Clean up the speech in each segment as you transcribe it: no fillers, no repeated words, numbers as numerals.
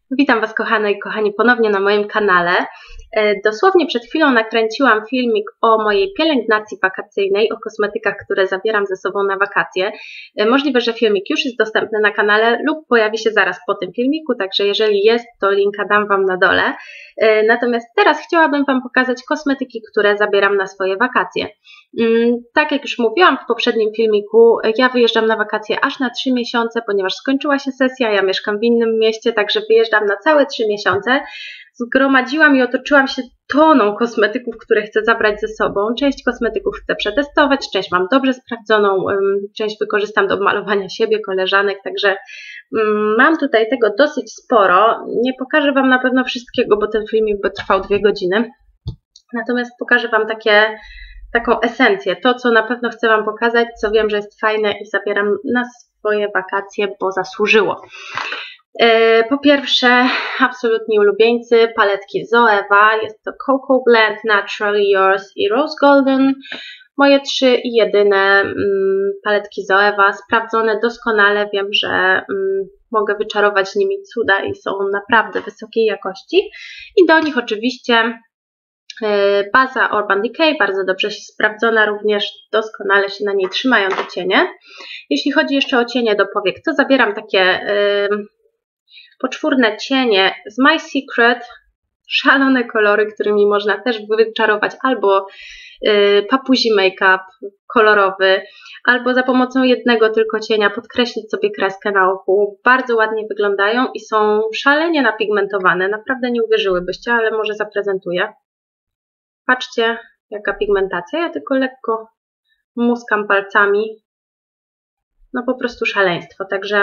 Witam Was kochane i kochani ponownie na moim kanale. Dosłownie przed chwilą nakręciłam filmik o mojej pielęgnacji wakacyjnej, o kosmetykach, które zabieram ze sobą na wakacje. Możliwe, że filmik już jest dostępny na kanale lub pojawi się zaraz po tym filmiku, także jeżeli jest, to linka dam Wam na dole. Natomiast teraz chciałabym Wam pokazać kosmetyki, które zabieram na swoje wakacje. Tak jak już mówiłam w poprzednim filmiku, ja wyjeżdżam na wakacje aż na 3 miesiące, ponieważ skończyła się sesja, ja mieszkam w innym mieście, także wyjeżdżam na całe 3 miesiące. Zgromadziłam i otoczyłam się toną kosmetyków, które chcę zabrać ze sobą. Część kosmetyków chcę przetestować, część mam dobrze sprawdzoną, część wykorzystam do malowania siebie, koleżanek, także mam tutaj tego dosyć sporo. Nie pokażę Wam na pewno wszystkiego, bo ten filmik by trwał 2 godziny. Natomiast pokażę Wam taką esencję, to co na pewno chcę Wam pokazać, co wiem, że jest fajne i zabieram na swoje wakacje, bo zasłużyło. Po pierwsze, absolutnie ulubieńcy, paletki Zoeva, jest to Cocoa Blend, Naturally Yours i Rose Golden. Moje 3 i jedyne paletki Zoeva, sprawdzone doskonale, wiem, że mogę wyczarować nimi cuda i są naprawdę wysokiej jakości. I do nich oczywiście baza Urban Decay, bardzo dobrze się sprawdzona, również doskonale się na niej trzymają te cienie. Jeśli chodzi jeszcze o cienie do powiek, to zabieram takie poczwórne cienie z My Secret, szalone kolory, którymi można też wyczarować albo papuzi make-up kolorowy, albo za pomocą jednego tylko cienia podkreślić sobie kreskę na oku. Bardzo ładnie wyglądają i są szalenie napigmentowane. Naprawdę nie uwierzyłybyście, ale może zaprezentuję. Patrzcie, jaka pigmentacja. Ja tylko lekko muskam palcami. No po prostu szaleństwo. Także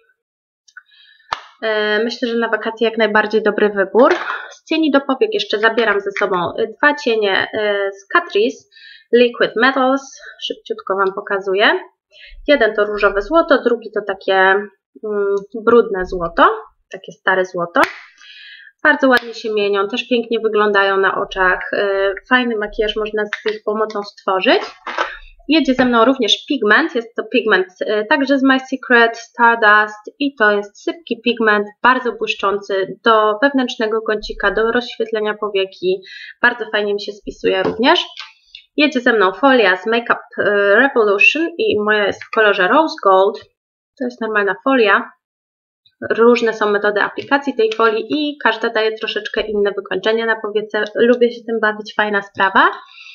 myślę, że na wakacje jak najbardziej dobry wybór. Z cieni do powiek jeszcze zabieram ze sobą 2 cienie z Catrice Liquid Metals. Szybciutko Wam pokazuję. Jeden to różowe złoto, drugi to takie brudne złoto, takie stare złoto. Bardzo ładnie się mienią, też pięknie wyglądają na oczach. Fajny makijaż można z ich pomocą stworzyć. Jedzie ze mną również pigment, jest to pigment także z My Secret, Stardust i to jest sypki pigment, bardzo błyszczący do wewnętrznego kącika, do rozświetlenia powieki. Bardzo fajnie mi się spisuje również. Jedzie ze mną folia z Makeup Revolution i moja jest w kolorze Rose Gold. To jest normalna folia. Różne są metody aplikacji tej folii i każda daje troszeczkę inne wykończenie na powiece. Lubię się tym bawić, fajna sprawa.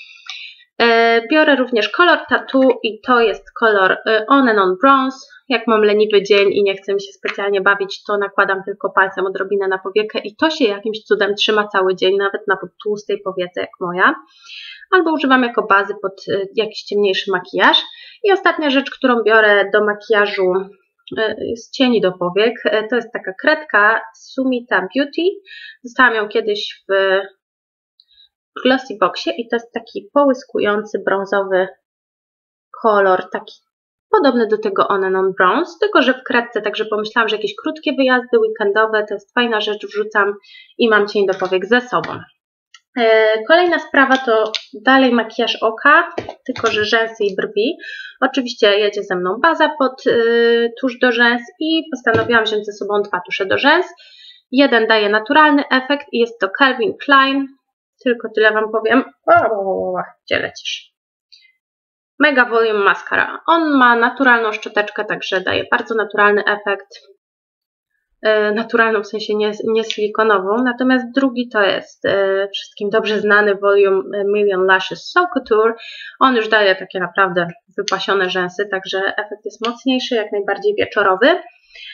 Biorę również kolor Tattoo i to jest kolor On and On Bronze. Jak mam leniwy dzień i nie chcę mi się specjalnie bawić, to nakładam tylko palcem odrobinę na powiekę i to się jakimś cudem trzyma cały dzień, nawet na tłustej powiece jak moja. Albo używam jako bazy pod jakiś ciemniejszy makijaż. I ostatnia rzecz, którą biorę do makijażu z cieni do powiek, to jest taka kredka Sumita Beauty. Dostałam ją kiedyś w Glossy Boxie i to jest taki połyskujący brązowy kolor, taki podobny do tego On and On Bronze, tylko że w kredce, także pomyślałam, że jakieś krótkie wyjazdy weekendowe to jest fajna rzecz, wrzucam i mam cień do powiek ze sobą. Kolejna sprawa to dalej makijaż oka, tylko że rzęsy i brwi. Oczywiście jedzie ze mną baza pod tusz do rzęs i postanowiłam wziąć ze sobą 2 tusze do rzęs. Jeden daje naturalny efekt i jest to Calvin Klein, tylko tyle Wam powiem. Gdzie lecisz? Mega Volume Mascara. On ma naturalną szczoteczkę, także daje bardzo naturalny efekt. Naturalną w sensie nie silikonową. Natomiast drugi to jest wszystkim dobrze znany Volume Million Lashes So Couture. On już daje takie naprawdę wypasione rzęsy, także efekt jest mocniejszy, jak najbardziej wieczorowy.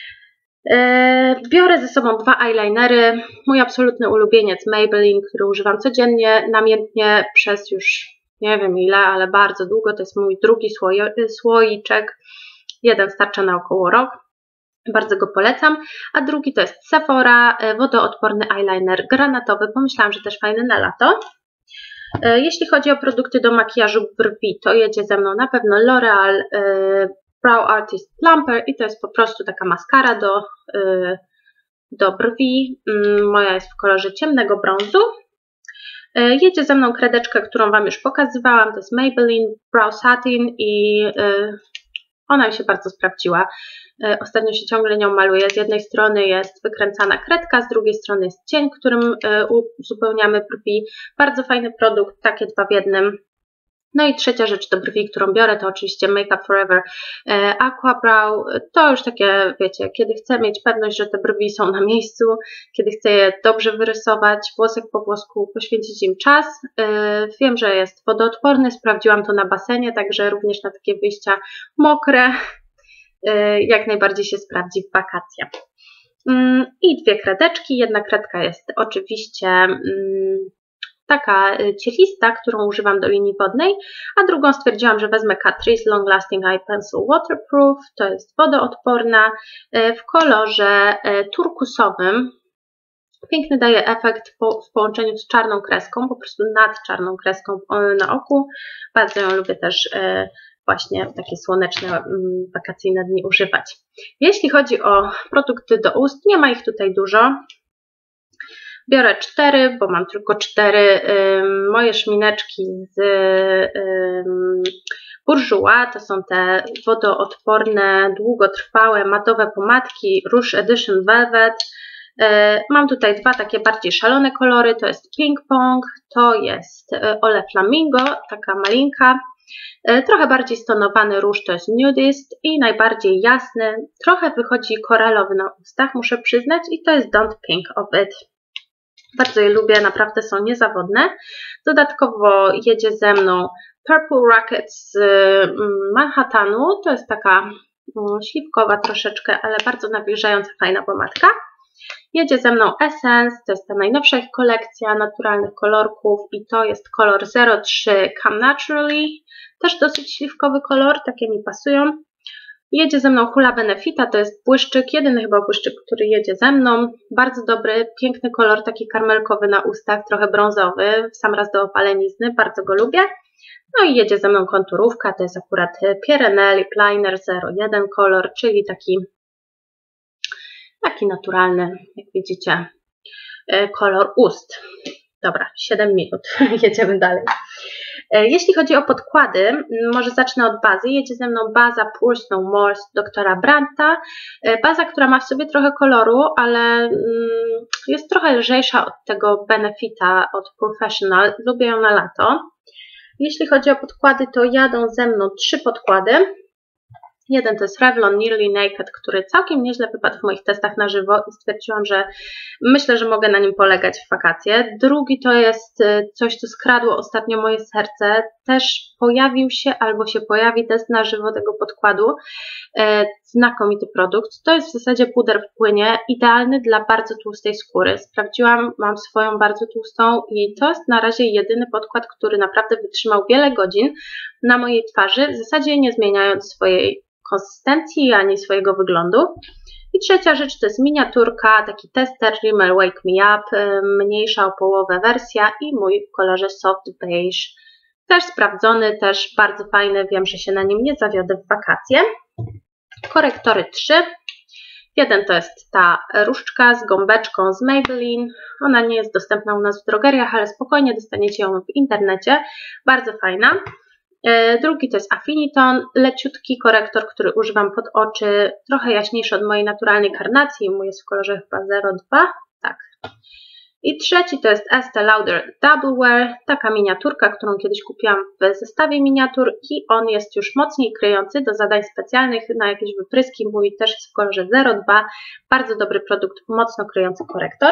Biorę ze sobą 2 eyelinery. Mój absolutny ulubieniec Maybelline, który używam codziennie, namiętnie przez już nie wiem ile, ale bardzo długo. To jest mój drugi słoiczek. Jeden starcza na około rok. Bardzo go polecam. A drugi to jest Sephora wodoodporny eyeliner granatowy. Pomyślałam, że też fajny na lato. Jeśli chodzi o produkty do makijażu brwi, to jedzie ze mną na pewno L'Oreal Brow Artist Plumper i to jest po prostu taka maskara do brwi. Moja jest w kolorze ciemnego brązu. Jedzie ze mną kredeczka, którą Wam już pokazywałam, to jest Maybelline Brow Satin i Ona mi się bardzo sprawdziła. Ostatnio się ciągle nią maluję. Z jednej strony jest wykręcana kredka, z drugiej strony jest cień, którym uzupełniamy brwi. Bardzo fajny produkt, takie 2 w 1. No i trzecia rzecz do brwi, którą biorę, to oczywiście Make Up For Ever Aqua Brow. To już takie, wiecie, kiedy chcę mieć pewność, że te brwi są na miejscu, kiedy chcę je dobrze wyrysować, włosek po włosku, poświęcić im czas. Wiem, że jest wodoodporny, sprawdziłam to na basenie, także również na takie wyjścia mokre jak najbardziej się sprawdzi w wakacje. I 2 kredeczki. Jedna kredka jest oczywiście taka cielista, którą używam do linii wodnej, a drugą stwierdziłam, że wezmę Catrice Long Lasting Eye Pencil Waterproof. To jest wodoodporna w kolorze turkusowym. Piękny daje efekt w połączeniu z czarną kreską, po prostu nad czarną kreską na oku. Bardzo ją lubię też właśnie w takie słoneczne, wakacyjne dni używać. Jeśli chodzi o produkty do ust, nie ma ich tutaj dużo. Biorę 4, bo mam tylko 4 moje szmineczki z Bourjois. To są te wodoodporne, długotrwałe, matowe pomadki Rouge Edition Velvet. Mam tutaj 2 takie bardziej szalone kolory. To jest Ping Pong, to jest Ole Flamingo, taka malinka. Trochę bardziej stonowany róż to jest Nudist i najbardziej jasny, trochę wychodzi koralowy na ustach, muszę przyznać, i to jest Don't Pink of It. Bardzo je lubię, naprawdę są niezawodne. Dodatkowo jedzie ze mną Purple Rocket z Manhattanu. To jest taka śliwkowa troszeczkę, ale bardzo nawilżająca, fajna pomadka. Jedzie ze mną Essence, to jest ta najnowsza ich kolekcja naturalnych kolorków i to jest kolor 03 Come Naturally. Też dosyć śliwkowy kolor, takie mi pasują. Jedzie ze mną Hula Benefita, to jest błyszczyk, jedyny chyba błyszczyk, który jedzie ze mną. Bardzo dobry, piękny kolor, taki karmelkowy na ustach, trochę brązowy, w sam raz do opalenizny, bardzo go lubię. No i jedzie ze mną konturówka, to jest akurat Pierre Lip Liner 01 kolor, czyli taki naturalny, jak widzicie, kolor ust. Dobra, 7 minut, jedziemy dalej. Jeśli chodzi o podkłady, może zacznę od bazy. Jedzie ze mną baza Pure No More z doktora Brandta. Baza, która ma w sobie trochę koloru, ale jest trochę lżejsza od tego Benefita od Professional. Lubię ją na lato. Jeśli chodzi o podkłady, to jadą ze mną 3 podkłady. Jeden to jest Revlon Nearly Naked, który całkiem nieźle wypadł w moich testach na żywo i stwierdziłam, że myślę, że mogę na nim polegać w wakacje. Drugi to jest coś, co skradło ostatnio moje serce. Też pojawił się albo się pojawi test na żywo tego podkładu. Znakomity produkt. To jest w zasadzie puder w płynie, idealny dla bardzo tłustej skóry. Sprawdziłam, mam swoją bardzo tłustą i to jest na razie jedyny podkład, który naprawdę wytrzymał wiele godzin na mojej twarzy, w zasadzie nie zmieniając swojej konsystencji ani swojego wyglądu. I trzecia rzecz to jest miniaturka, taki tester Rimmel Wake Me Up, mniejsza o połowę wersja i mój w kolorze Soft Beige. Też sprawdzony, też bardzo fajny, wiem, że się na nim nie zawiodę w wakacje. Korektory 3. Jeden to jest ta różdżka z gąbeczką z Maybelline. Ona nie jest dostępna u nas w drogeriach, ale spokojnie dostaniecie ją w internecie. Bardzo fajna. Drugi to jest Affiniton, leciutki korektor, który używam pod oczy, trochę jaśniejszy od mojej naturalnej karnacji, mój jest w kolorze chyba 02, tak. I trzeci to jest Estée Lauder Double Wear, taka miniaturka, którą kiedyś kupiłam w zestawie miniatur i on jest już mocniej kryjący do zadań specjalnych na jakieś wypryski, mój też jest w kolorze 02, bardzo dobry produkt, mocno kryjący korektor.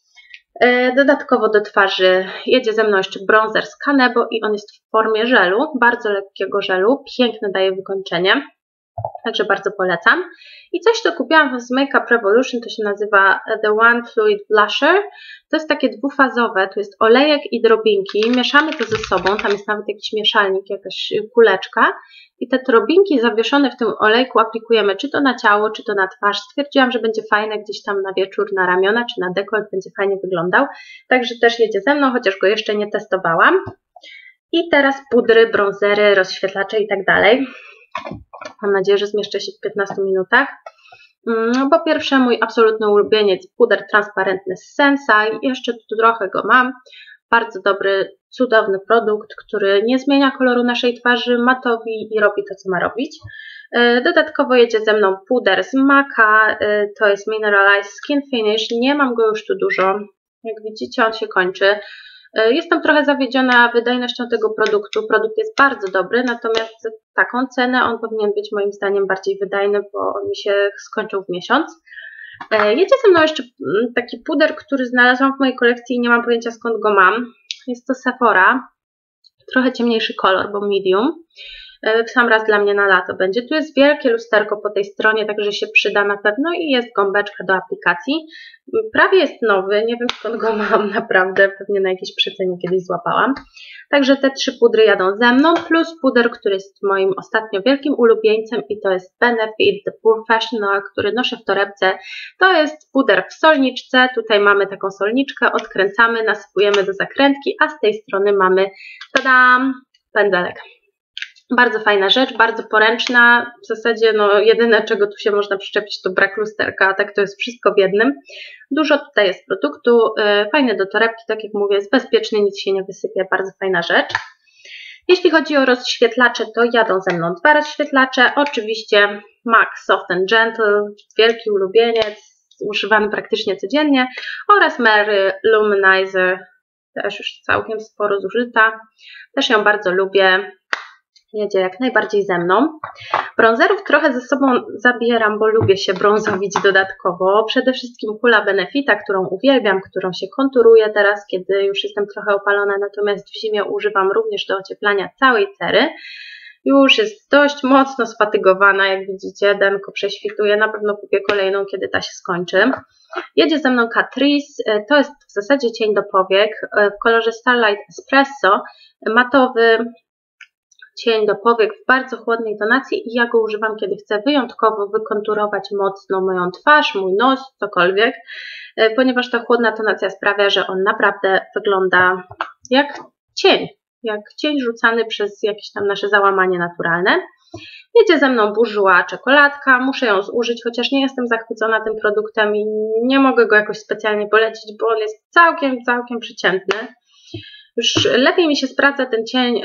Dodatkowo do twarzy jedzie ze mną jeszcze bronzer z Kanebo i on jest w formie żelu, bardzo lekkiego żelu, piękne daje wykończenie, także bardzo polecam. I coś, co kupiłam z Make Up Revolution, to się nazywa The One Fluid Blusher. To jest takie dwufazowe, to jest olejek i drobinki, mieszamy to ze sobą, tam jest nawet jakiś mieszalnik, jakaś kuleczka. I te drobinki zawieszone w tym olejku aplikujemy czy to na ciało, czy to na twarz. Stwierdziłam, że będzie fajne gdzieś tam na wieczór, na ramiona, czy na dekolt, będzie fajnie wyglądał. Także też jedzie ze mną, chociaż go jeszcze nie testowałam. I teraz pudry, bronzery, rozświetlacze i tak dalej. Mam nadzieję, że zmieszczę się w 15 minutach. Po pierwsze mój absolutny ulubieniec, puder transparentny z Sensai. Jeszcze tu trochę go mam. Bardzo dobry, cudowny produkt, który nie zmienia koloru naszej twarzy, matowi i robi to, co ma robić. Dodatkowo jedzie ze mną puder z MAC'a, to jest Mineralized Skin Finish, nie mam go już tu dużo, jak widzicie on się kończy. Jestem trochę zawiedziona wydajnością tego produktu, produkt jest bardzo dobry, natomiast za taką cenę on powinien być moim zdaniem bardziej wydajny, bo on mi się skończył w miesiąc. Jedzie ze mną jeszcze taki puder, który znalazłam w mojej kolekcji i nie mam pojęcia skąd go mam. Jest to Sephora, trochę ciemniejszy kolor, bo medium. W sam raz dla mnie na lato będzie. Tu jest wielkie lusterko po tej stronie, także się przyda na pewno i jest gąbeczka do aplikacji. Prawie jest nowy, nie wiem skąd go mam naprawdę, pewnie na jakiejś przecenie kiedyś złapałam. Także te 3 pudry jadą ze mną, plus puder, który jest moim ostatnio wielkim ulubieńcem i to jest Benefit The Professional, który noszę w torebce. To jest puder w solniczce, tutaj mamy taką solniczkę, odkręcamy, nasypujemy do zakrętki, a z tej strony mamy, tadam, pędzelek. Bardzo fajna rzecz, bardzo poręczna, w zasadzie no, jedyne czego tu się można przyczepić to brak lusterka, a tak to jest wszystko w jednym. Dużo tutaj jest produktu, fajny do torebki, tak jak mówię, jest bezpieczny, nic się nie wysypie, bardzo fajna rzecz. Jeśli chodzi o rozświetlacze, to jadą ze mną 2 rozświetlacze, oczywiście MAC Soft and Gentle, wielki ulubieniec, używany praktycznie codziennie oraz Mary Luminizer, też już całkiem sporo zużyta, też ją bardzo lubię. Jedzie jak najbardziej ze mną. Bronzerów trochę ze sobą zabieram, bo lubię się brązowić dodatkowo. Przede wszystkim Hula Benefita, którą uwielbiam, którą się konturuję teraz, kiedy już jestem trochę opalona, natomiast w zimie używam również do ocieplania całej cery. Już jest dość mocno sfatygowana, jak widzicie, denko prześwituje. Na pewno kupię kolejną, kiedy ta się skończy. Jedzie ze mną Catrice, to jest w zasadzie cień do powiek w kolorze Starlight Espresso, matowy cień do powiek w bardzo chłodnej tonacji i ja go używam, kiedy chcę wyjątkowo wykonturować mocno moją twarz, mój nos, cokolwiek, ponieważ ta chłodna tonacja sprawia, że on naprawdę wygląda jak cień rzucany przez jakieś tam nasze załamanie naturalne. Jedzie ze mną Bourjois czekoladka, muszę ją zużyć, chociaż nie jestem zachwycona tym produktem i nie mogę go jakoś specjalnie polecić, bo on jest całkiem przeciętny. Już lepiej mi się sprawdza ten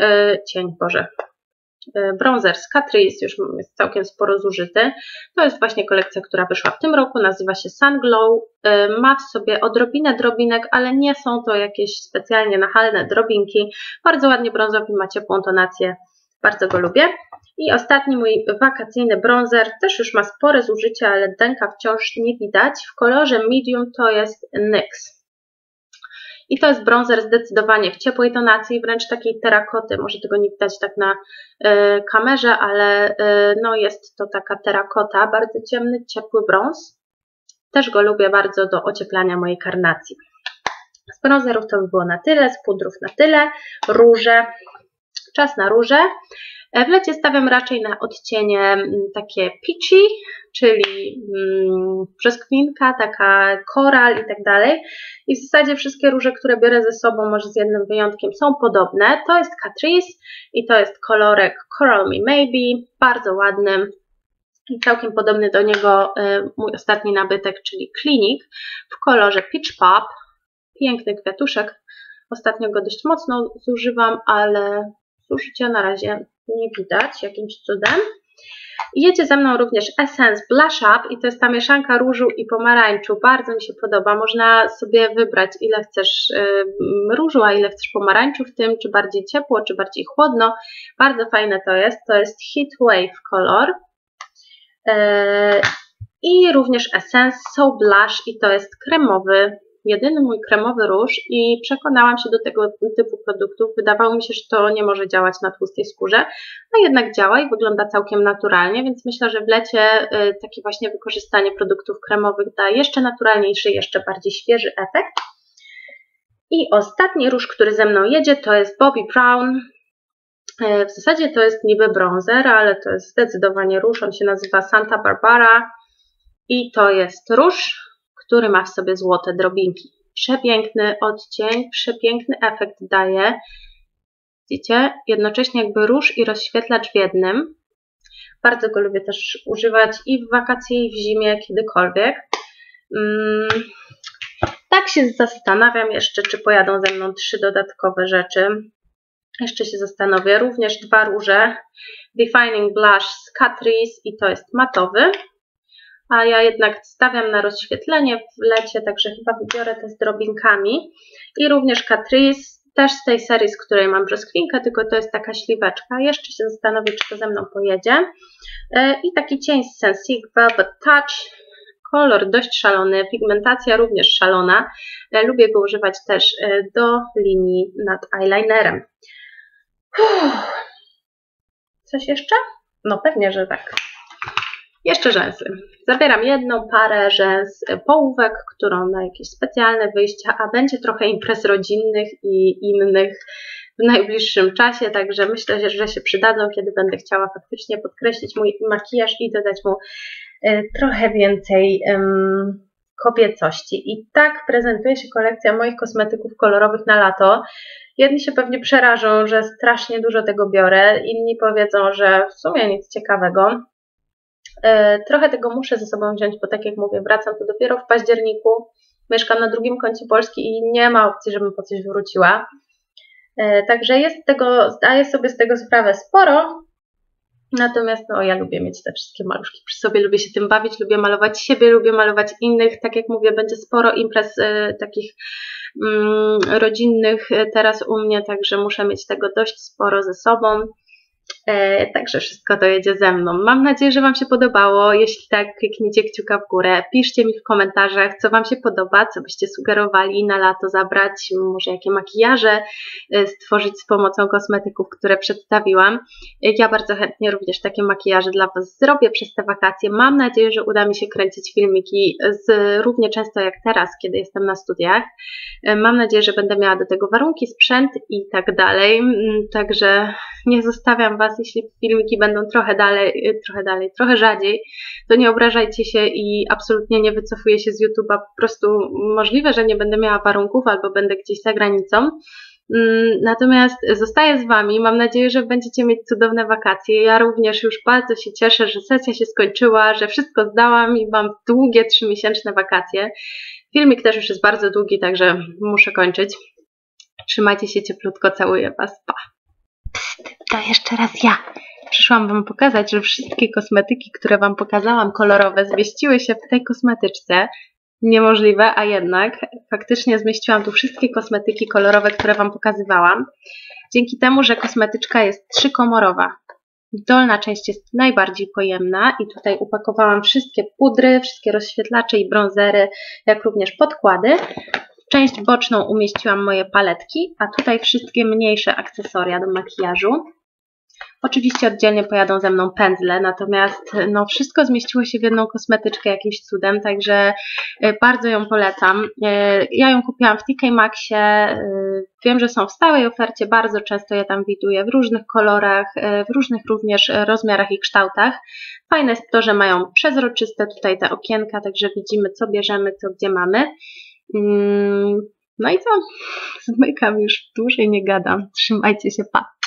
bronzer z Catrice, już jest całkiem sporo zużyty. To jest właśnie kolekcja, która wyszła w tym roku, nazywa się Sun Glow. Ma w sobie odrobinę drobinek, ale nie są to jakieś specjalnie nachalne drobinki. Bardzo ładnie brązowy, ma ciepłą tonację, bardzo go lubię. I ostatni mój wakacyjny bronzer, też już ma spore zużycie, ale denka wciąż nie widać. W kolorze medium to jest NYX. I to jest bronzer zdecydowanie w ciepłej tonacji, wręcz takiej terakoty. Może tego nie widać tak na kamerze, ale no jest to taka terakota, bardzo ciemny, ciepły brąz. Też go lubię bardzo do ocieplania mojej karnacji. Z bronzerów to by było na tyle, z pudrów na tyle. Róże. Czas na róże. W lecie stawiam raczej na odcienie takie peachy, czyli brzoskwinka, taka koral i tak dalej. I w zasadzie wszystkie róże, które biorę ze sobą, może z jednym wyjątkiem, są podobne. To jest Catrice i to jest kolorek Coral Me Maybe, bardzo ładny i całkiem podobny do niego mój ostatni nabytek, czyli Clinique w kolorze Peach Pop. Piękny kwiatuszek. Ostatnio go dość mocno zużywam, ale zużycia na razie nie widać jakimś cudem. Jedzie ze mną również Essence Blush Up i to jest ta mieszanka różu i pomarańczu. Bardzo mi się podoba. Można sobie wybrać, ile chcesz różu, a ile chcesz pomarańczu w tym, czy bardziej ciepło, czy bardziej chłodno. Bardzo fajne to jest. To jest Heat Wave kolor. I również Essence So Blush i to jest kremowy, jedyny mój kremowy róż i przekonałam się do tego typu produktów. Wydawało mi się, że to nie może działać na tłustej skórze, no jednak działa i wygląda całkiem naturalnie, więc myślę, że w lecie takie właśnie wykorzystanie produktów kremowych da jeszcze naturalniejszy, jeszcze bardziej świeży efekt. I ostatni róż, który ze mną jedzie, to jest Bobbi Brown. W zasadzie to jest niby bronzer, ale to jest zdecydowanie róż, on się nazywa Santa Barbara i to jest róż, który ma w sobie złote drobinki. Przepiękny odcień, przepiękny efekt daje. Widzicie? Jednocześnie jakby róż i rozświetlacz w jednym. Bardzo go lubię też używać i w wakacje, i w zimie, kiedykolwiek. Tak się zastanawiam jeszcze, czy pojadą ze mną 3 dodatkowe rzeczy. Jeszcze się zastanowię. Również 2 róże. Defining Blush z Catrice i to jest matowy. A ja jednak stawiam na rozświetlenie w lecie, także chyba wybiorę to z drobinkami. I również Catrice, też z tej serii, z której mam brzoskwinkę, tylko to jest taka śliweczka. Jeszcze się zastanowię, czy to ze mną pojedzie. I taki cień z Sensique Velvet Touch. Kolor dość szalony, pigmentacja również szalona. Lubię go używać też do linii nad eyelinerem. Coś jeszcze? No pewnie, że tak. Jeszcze rzęsy. Zabieram jedną parę rzęs połówek, którą na jakieś specjalne wyjścia, a będzie trochę imprez rodzinnych i innych w najbliższym czasie, także myślę, że się przydadzą, kiedy będę chciała faktycznie podkreślić mój makijaż i dodać mu trochę więcej kobiecości. I tak prezentuje się kolekcja moich kosmetyków kolorowych na lato. Jedni się pewnie przerażą, że strasznie dużo tego biorę, inni powiedzą, że w sumie nic ciekawego. Trochę tego muszę ze sobą wziąć, bo tak jak mówię, wracam tu dopiero w październiku, mieszkam na drugim końcu Polski i nie ma opcji, żebym po coś wróciła. Także jest tego, zdaję sobie z tego sprawę sporo, natomiast no, ja lubię mieć te wszystkie maluszki przy sobie, lubię się tym bawić, lubię malować siebie, lubię malować innych, tak jak mówię, będzie sporo imprez takich rodzinnych teraz u mnie, także muszę mieć tego dość sporo ze sobą. Także wszystko to jedzie ze mną. Mam nadzieję, że Wam się podobało. Jeśli tak, kliknijcie kciuka w górę. Piszcie mi w komentarzach, co Wam się podoba, co byście sugerowali na lato zabrać, może jakie makijaże stworzyć z pomocą kosmetyków, które przedstawiłam. Ja bardzo chętnie również takie makijaże dla Was zrobię przez te wakacje. Mam nadzieję, że uda mi się kręcić filmiki równie często jak teraz, kiedy jestem na studiach. Mam nadzieję, że będę miała do tego warunki, sprzęt i tak dalej. Także nie zostawiam Was, jeśli filmiki będą trochę rzadziej, to nie obrażajcie się i absolutnie nie wycofuję się z YouTube'a. Po prostu możliwe, że nie będę miała warunków albo będę gdzieś za granicą. Natomiast zostaję z Wami. Mam nadzieję, że będziecie mieć cudowne wakacje. Ja również już bardzo się cieszę, że sesja się skończyła, że wszystko zdałam i mam długie 3-miesięczne wakacje. Filmik też już jest bardzo długi, także muszę kończyć. Trzymajcie się cieplutko, całuję Was, pa! To jeszcze raz ja. Przyszłam Wam pokazać, że wszystkie kosmetyki, które Wam pokazałam kolorowe, zmieściły się w tej kosmetyczce. Niemożliwe, a jednak faktycznie zmieściłam tu wszystkie kosmetyki kolorowe, które Wam pokazywałam. Dzięki temu, że kosmetyczka jest 3-komorowa. Dolna część jest najbardziej pojemna i tutaj upakowałam wszystkie pudry, wszystkie rozświetlacze i bronzery, jak również podkłady. W część boczną umieściłam moje paletki, a tutaj wszystkie mniejsze akcesoria do makijażu. Oczywiście oddzielnie pojadą ze mną pędzle, natomiast no, wszystko zmieściło się w jedną kosmetyczkę jakimś cudem, także bardzo ją polecam. Ja ją kupiłam w TK Maxie, wiem, że są w stałej ofercie, bardzo często je tam widuję w różnych kolorach, w różnych również rozmiarach i kształtach. Fajne jest to, że mają przezroczyste tutaj te okienka, także widzimy, co bierzemy, co gdzie mamy. No i co? Zmykam, już dłużej nie gadam. Trzymajcie się, pa!